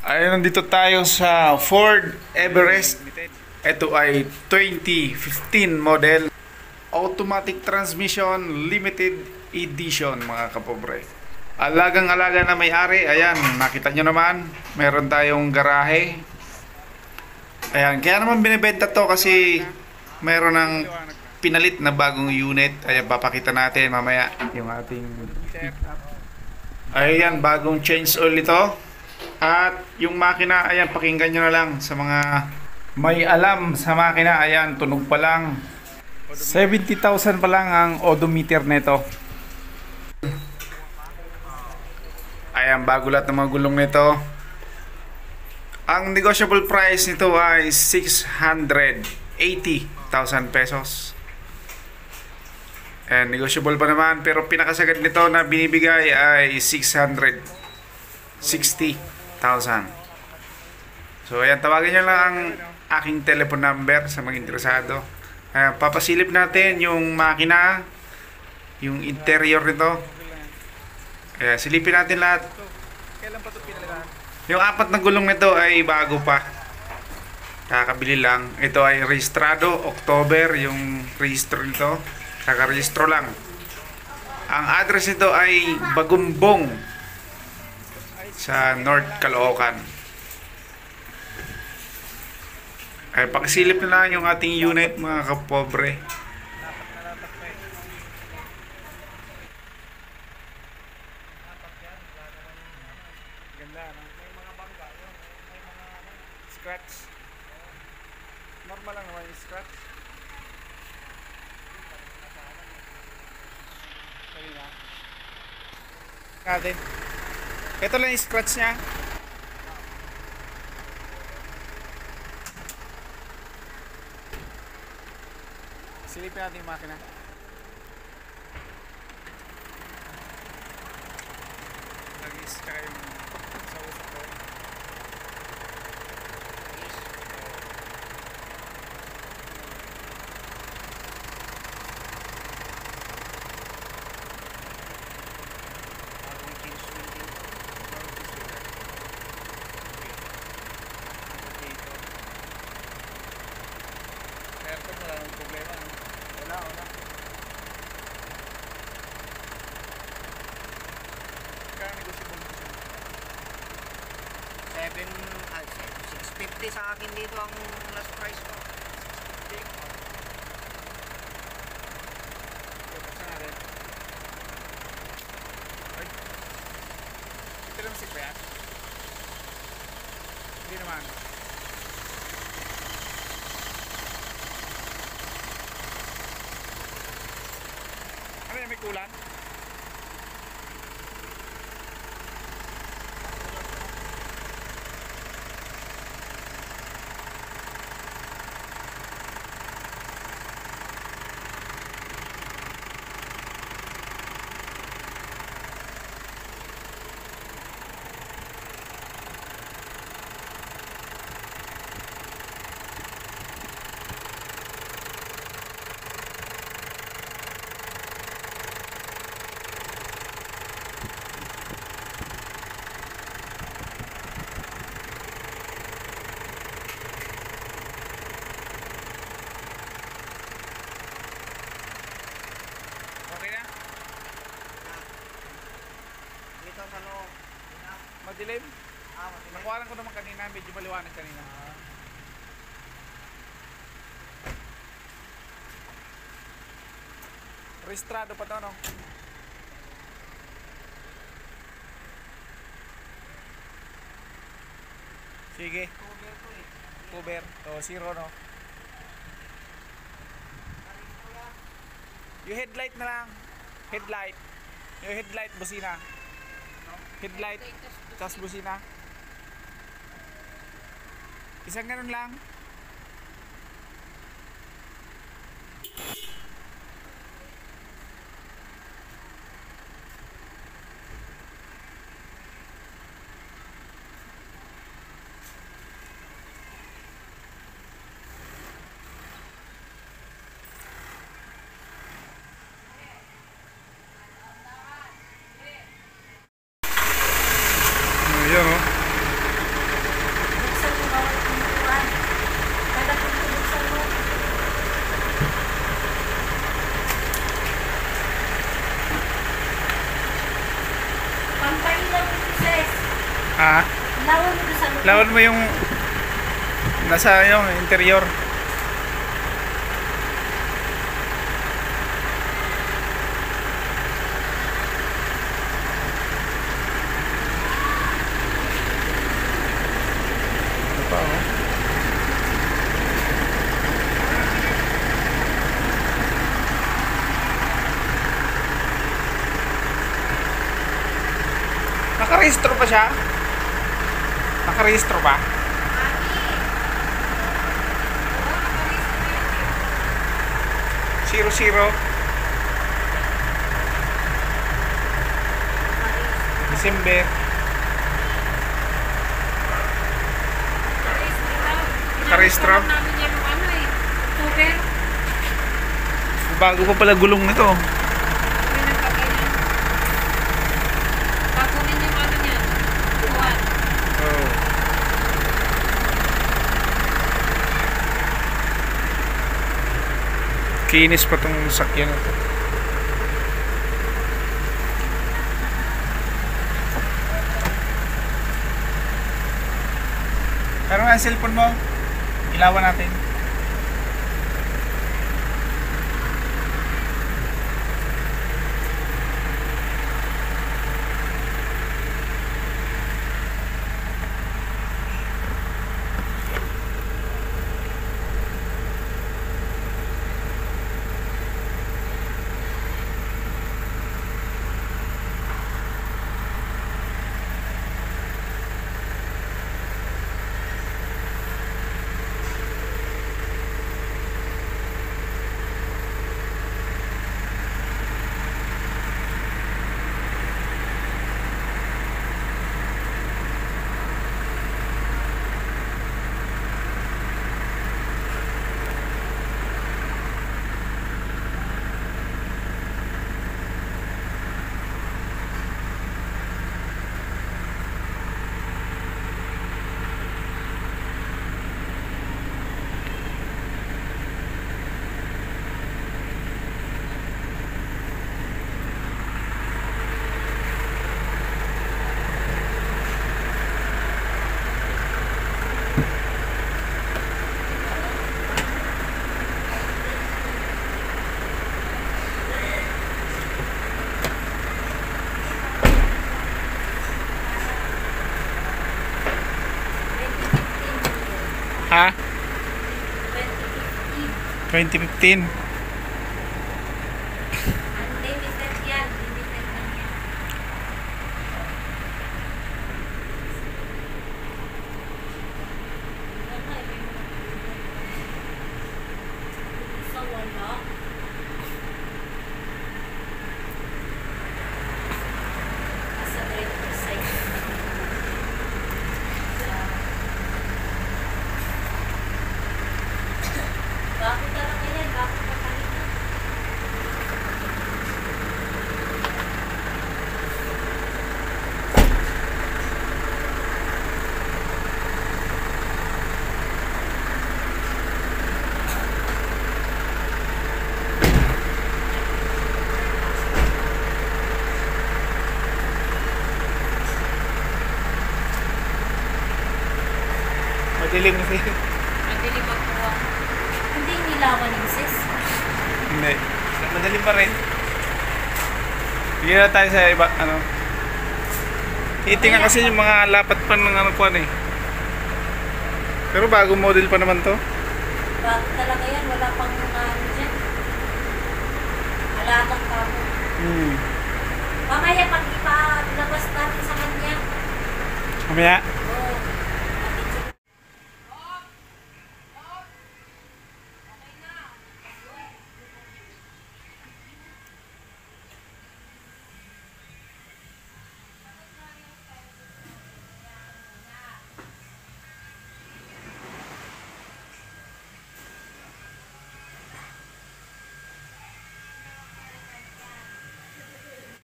Ay, nandito tayo sa Ford Everest. Ito ay 2015 model. Automatic transmission, limited edition mga kapobre. Alagang-alaga na may-ari. Ayan, nakita nyo naman. Meron tayong garahe. Ayan, kaya naman binibenta to kasi meron ng pinalit na bagong unit. Ayan, papakita natin mamaya yung ating... Ayan, bagong change oil ito. At yung makina, ayan, pakinggan nyo na lang sa mga may alam sa makina. Ayan, tunog pa lang. 70,000 pa lang ang odometer nito. Ayan, bago lahat ng mga gulong nito. Ang negotiable price nito ay 680,000 pesos. And negotiable pa naman, pero pinakasagad nito na binibigay ay 660,000. So ayan, tawagin nyo lang ang aking telephone number sa mga interesado. Ayan, papasilip natin yung makina, yung interior nito. Ayan, silipin natin lahat. Yung apat na gulong nito ay bago pa, kakabili lang. Ito ay rehistrado October, yung registro nito, kakarehistro lang. Ang address nito ay Bagumbong sa North Caloocan. Ay, pakisilip na lang yung ating unit mga kapobre. Ganda, no? May mga bangga, may mga scratch. Normal lang naman yung scratch. Natin. Ito lang yung scratch niya. Silipin natin yung makina. Lagis tsaka yung sa usap ko. Aircon, wala nang problema. Wala. Kaya negotiable mo siya. 650 sa akin dito ang last price ko. Buksan natin. Ay. Ito lang si Kuya. Hindi naman. Ano yan, may kulan? Okay na? Dito sa loob. Madilim? Madilim. Nakuha ko naman kanina, medyo maliwanag kanina. Registrado pa to, no? Sige. Cover ko eh. Cover. O, zero, no? Yung headlight na lang. Headlight. Yung headlight, busina. Headlight, tas busina. Isang ganun lang. Ayan, oh. Ah, Lawan mo doon sa loob. lawan mo yung nasa yung interior. Ano pa, oh? Nakarehistro pa siya? Nakarehistro ba? Zero zero. December. Nakarehistro? namin yan yung ano eh. October. Bago pa pala gulong nito. Yun ang pag-inan. Bakunin yung ano niya. Buwan. Oh. Kinis pa tong sakyan na to. Pero ang cellphone mo, ilawan natin. Ha? 2015. Unlimited yan. Limited lang yan. Sa wala. Nasa driver's side. Bago talaga yan. Bago pa talaga. Madilim kasi. Madilim ako. Hindi nilawan yung sis. Hindi. Madilim pa rin. Sige na tayo sa iba, ano. Titingnan kasi yung mga lapat pa ng ano kuwan eh. Pero bagong model pa naman to. Bago talaga yan. Wala pang mga ano dyan. Alatang pa ako. Hmm. Mamaya pag ipalabas natin sa kanya. Mamaya.